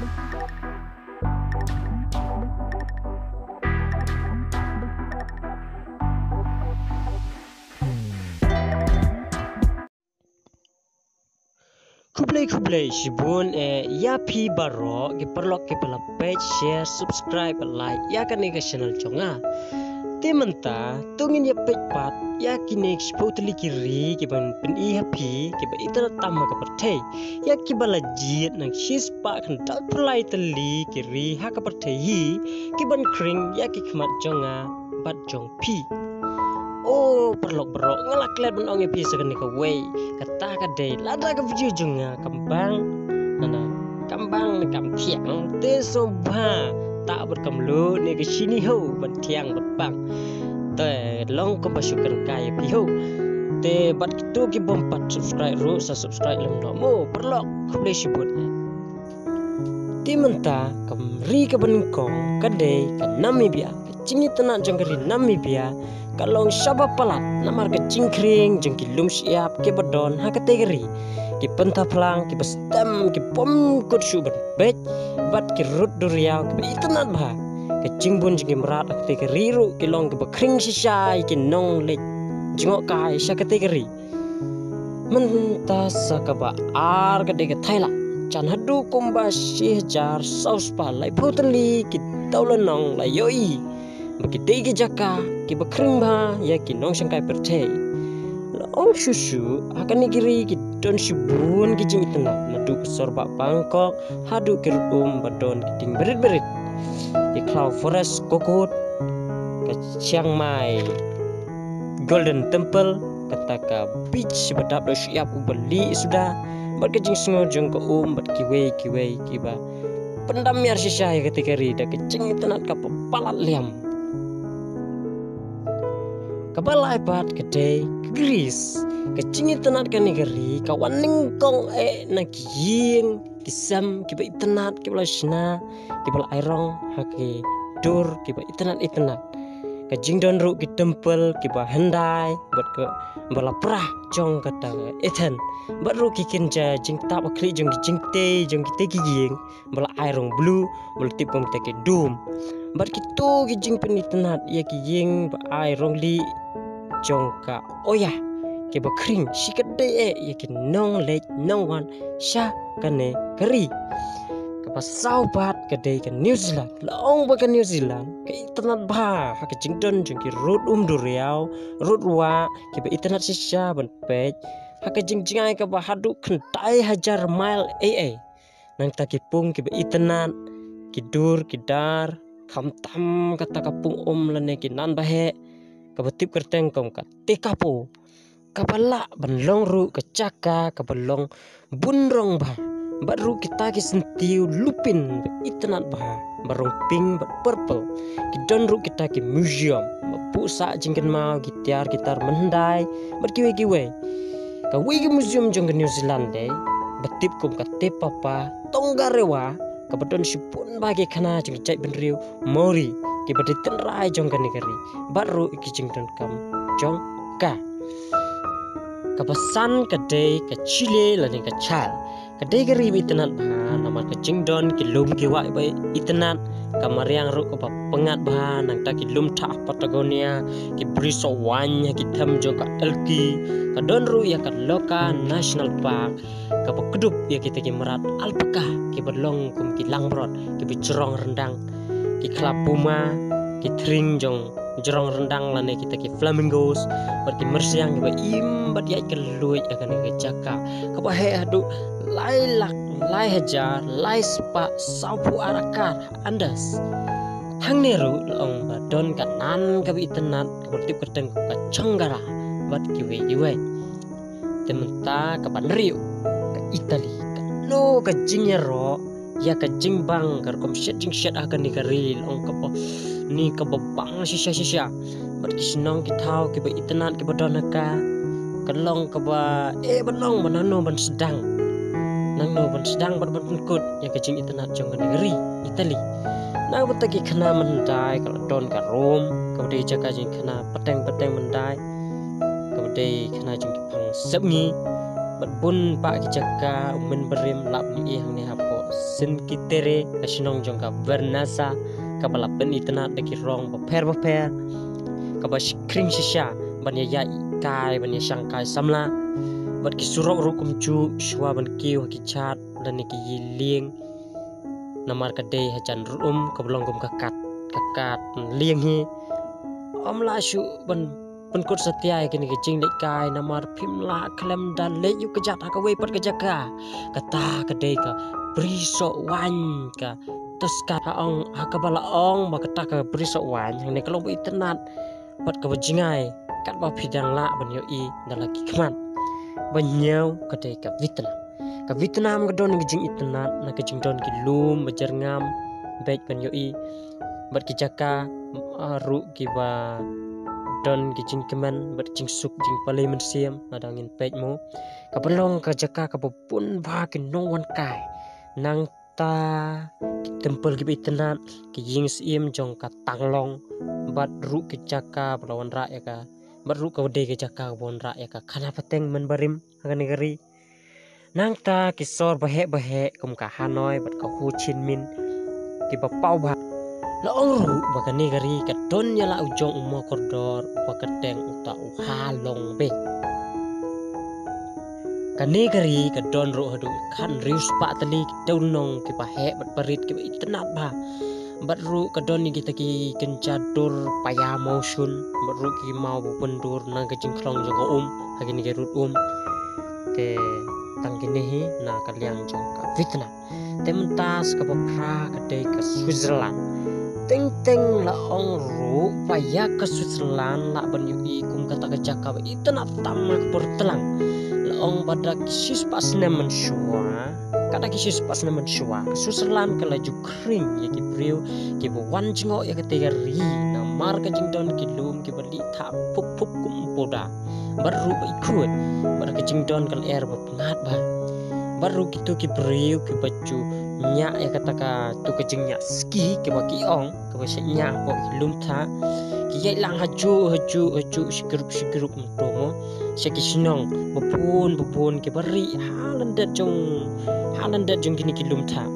Kublai shibun ya pi baro ke perlok ke pala page share subscribe like ya kan ke channel chonga tementa tungin ya page pat ya kini spotli kiri ke ban pen I happy ke ba itara tamma ka perthai ya ki bala jiet nang shis pa kan dal pulai tali kiri ha ka perthai hi ki ban kring ya ki khmat jonga bat jong pi oh perlok bro ngalak klet ban ong epi sakani ka way kata ka day lada ka video junga kambang nana kambang ni kam thiang te sobha ta ber kamlu ni ka sini ho ban thiang bat bang te long ko basukan kai pi ho te bat tu ki bom pat subscribe ro sa subscribe lem no mo perlok kule sibut ti menta kam ri ka ban kong ka day ka Namibia cingi tenan jangkari Namibia kalong syaba palat namar ke cingkring jengki lum siap ke bedon ha kategori ki pentah pelang ki bestem ki pom kut syuban bet bat ki rut duriau ki itenat bah ke cingbun jengki merat kategori ru ki long ki bekring sisai ki nong lek jengok kai sya kategori mentas sakaba ar kade ke thaila chan hadu kumba sih jar saus pa lai putli ki taulanong lai yoi bagi degi jaka ki bakring ba ya ki nong sangkai perthai ong susu akan nigiri ki don shibun ki jing itna nadu sorba Bangkok hadu ki badon ki ting berit di Cloud Forest Kokot ke Chiang Mai Golden Temple kataka beach badap do siap ubeli sudah bat ke jing sungo jong ko bat kiwe ki ba pendam yar sisa ya ketika rida ke jing itna ka palat liam kapala ipat kedai Greece kecingi tenat kan negeri kawan ningkong na kiying kisam kiba itenat kibala shna kibala airong haki dur kiba itenat kajing don ru ki temple kiba hendai bat ke bala prah jong kata ethan bat ru ki kinja jing tap akli jong te kiying bala airong blue bala tipom te ke dum bat kitu ki jing penitenat ya kiying ba airong li jongka oya ke bakring sikade ya ki nong lek nong wan sha kane kari ke pasau bat kade ke New Zealand long ba ke New Zealand ke internet ba ha ke jingdon jong ki road duriau road wa ke ba internet sisha ban page ha ke jingjingai ke ba hadu khentai hajar mile nang ta ki pung ke ba internet ki dur ki dar kham tam kata kapung lane ki nan ba he kabatip kerteng kom ka tekapo kabala banlong ru kecaka kabalong bunrong bah baru kita ki sentiu lupin itnat bah barong pink bat purple ki don ru kita ki museum pu sa jingken mau gitar mendai bat kiwe ka wi museum jong New Zealand de batip kom ka tepapa tonggarewa kabadon sipun bagi kana jing cai benriu mori ki badi tenrai jong kan negeri baru iki jingdon kam jong ka kapasan kade ke Chile lani ke chal kade geri bitenat bah nama ke jingdon ki lum ki wa bai itenat kamariang ru ko pengat bah nang ta ki lum tha Patagonia ki briso wan ki tham jong ka elki ka don ru ya ka Loka National Park ka kedup ya kita ki merat alpaka ki berlong kum ki langbrot ki bicerong rendang ki klapuma ki tring jong jerong rendang lane kita ki flamingos berki mersiang ba im bat ya keluy akan ke jaka ka ba he adu lai hajar lai spa sapu arakar andas hang neru long badon kanan ka itenat ka bertip keteng ka changgara bat kiwe tementa ka banriu ka Itali ka lo ka jinyero ya ka jingbang kar kom shet akan nikari long ka ni ka babang sisya bat kisnong kitau ki ba itenat ki badon ka kalong ka ba banong banano ban sedang nang no ban sedang ban kut ya ka jing itenat jong negeri Itali na bataki khana mendai ka don ka Rom ka de jaka jing khana pateng mendai ka de khana jing pang sabngi bat bun pa ki jaka men berim lap ni hang ni hapo sin kitere asinong jong ka bernasa kabala pen itna deki rong paper kaba kring shisha banya ya kai banya sangkai samla bat ki surok rukum cu shwa ban kiu ki chat dan ki yiling namar ka dei hajan rum kablong gum kakat liang hi amla shu ban penkut setia kini ke jing dek kai namar pimla klem dan le yu kejat ka we pat kejaka kata ka dei ka briso wan ka tus ka ong akabala ong makata ka briso wan hang ne kalong itnat pat ka bajingai kat ba pidang la ban yo i dalaki kman banyau ka dei ka Vietnam ka don jing itnat na ka jing don ki lum bajar ngam baik ban yo i bat ki jaka ru ki ba don ki jing keman bat jing suk jing palai mensiam nadangin pej mo ka belong ka jaka ka pun ba ki nongwan kai nang ta ki tempel ki itnat ki jing siem jong ka tanglong bat ru ki jaka belawan ra ya ka bat ru ka de ki jaka bon ra ya ka khana pateng men barim hagan negeri nang ta ki sor bahe kum ka Hanoi bat ka Ho Chi Minh ki ba pau ba la ong ru ba ka negeri ka don ya la ujong umo koridor ba ka teng uta halong be ka negeri ka don ru hadu khan rius pa tali ki nong ki ba he bat parit ki ba itnat ba bat ru ka don ni kita ki kencadur paya motion bat ru ki mau bundur nang ka jing klong jong hagi ni rut ke tang kini hi na kaliang jong ka Vietnam tementas ka pra ka dei ka Switzerland teng la ong ru paya ka Switzerland la ban yu i kum kata ka jaka itna tamak bertelang la ong pada kisis pas nemen shua kada kisis pas nemen shua Switzerland ka laju kring ya ki priu ki wan jingo ya ka te ri na mar ka jing don ki lum ki bali tha pup kum poda baru ba ikut bar ka jing don kal air ba pengat ba baru gitu ki priu ki baju nya ya kata ka tu ka jing nya ski ki ba ki ong ka ba nya ko lum tha ki yai lang haju shigrup mtomo shaki sinong bupun ki bari halandat jong kini ki lum tha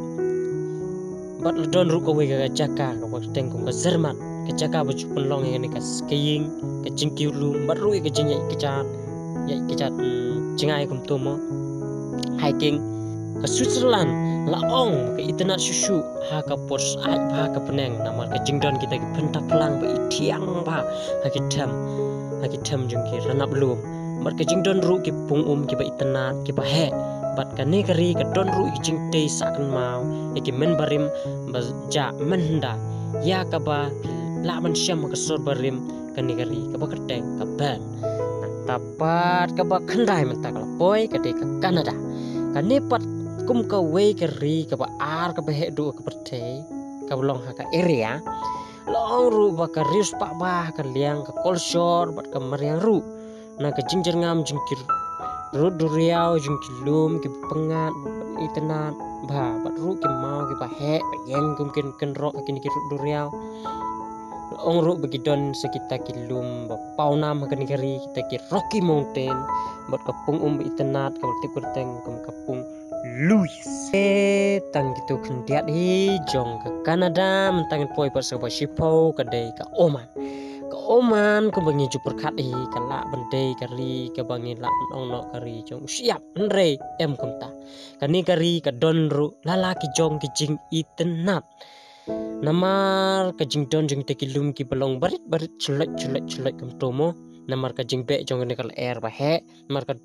bat don ru ko we ga jaka ka ba teng ko Jerman ka jaka baju penlong yang ni ka skiing ka jing ki lum baru ka jing yai kicat jingai kum tomo hiking ke Switzerland la ong ke itna susu ha ka pos ai ba ka peneng namar ka jingdon kita ki phenta plang ba itiang ba ha ki tham jung ki ranap lum mar ka jingdon ru ki pung ki ba itna ki ba he bat ka ne kari ka don ru ki jing te sakan mau e ki men barim ba ja menda ya ka ba la man syam ka sor barim ka ne kari ka ba keteng ka ban tapat ka ba khandai menta ka poi ka de ka Canada ka ne pat kum ka we ka ri ka ba ar ka ba he du ka perte ka belong ha ka area long ru ba ka rius pa ba ka liang ka kolshor bat ka mariang ru na ka jingjer ngam jingkir ru duriau jingkir lum ki pengat itna ba bat ru ki mau ki ba he ba yeng kum ken ro ki ru duriau ong ru bagi don sekitar kilum pau nam ka negeri kita ki Rocky Mountain bat kapung itnat ka tip kurteng kum kapung Louis tang gitu kendiat hi jong ke Canada mentang poi pas ka Shipo ka dei ka Oman ko bangi ju perkat hi ka la bandei kari ka bangi la ong no kari jong siap nre em kum ta ka ni kari ka don ru lala ki jong ki jing itnat namar ka jing don jing tekilum ki belong barit celek kum tomo namar ka jing be jong ni kal air ba he namar ka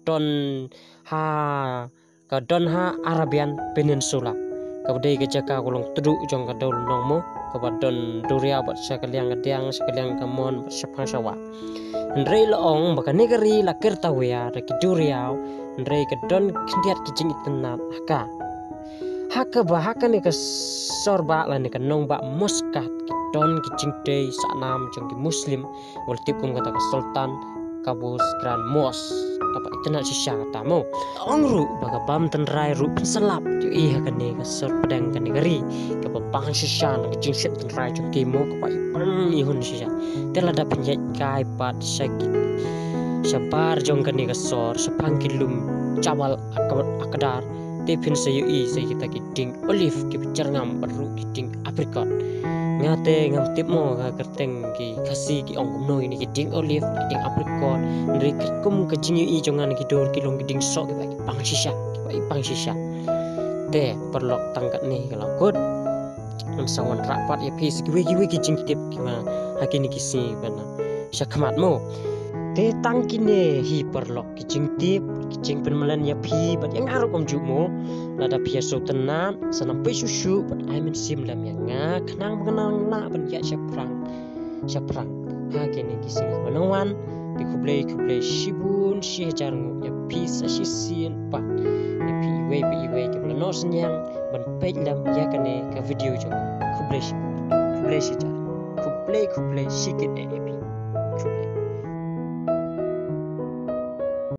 don ha Arabian Peninsula ka bedai ka jaka kolong tudu jong ka dol nongmo ka ba don duria bat sakaliang ka mon sapang sawa ndrei loong ba ka negeri la kertawea da ki duriau ndrei ka don kindiat ki jing itnat haka ni ka sorba la ni ka nong ba muskat ki don ki jingte sanam jong ki muslim wal tip kum kata ka sultan kabus grand mos kapa itna sisya kata mo ongru baga bam ten rai ru selap ju i haka ni ka sor pedang ka negeri ka bang sisya na jing set ten rai jong ki mo kapa ipang ihun sisya tela da penjat kai pat sakit sabar jong ka ni ka sor sepang kilum cawal akadar tepin sayui say kita kiding olive ki ngam baru kiding apricot ngate ngam tip mo ga kerteng ki kasi ki ong no ini kiding olive kiding apricot nri kum ka jingi jongan ki dor ki long kiding sok ki pang shisha te perlok tangkat ni kalau kod sawan rapat ya pis ki wegi jing tip ki ma hakini ki si bana syakmat mo te tangkine hi perlok ki jing tip ki jing penmelan ya pi bat yang arok om jumo lada pia so tenam sanampai susu bat ai men sim lam yang nga kenang mengenang na ban ya syaprang hakini ki si manawan ki kublai shibun shi jarngu ya pis asisin pat ya pi iwe ki belano senyang ban pej lam ya kane ka video jo kublai shi jar kublai shikit